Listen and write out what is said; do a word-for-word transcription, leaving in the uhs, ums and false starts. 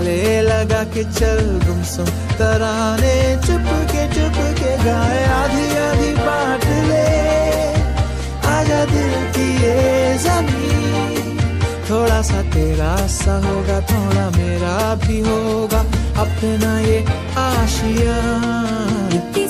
गले लगा के चल गुमसुम तराने चुप के चुप के गाए आधी आधी बांट ले आजा दिल की ये ज़मीन थोड़ा सा तेरा सा होगा थोड़ा मेरा भी होगा अपना ये आशिया।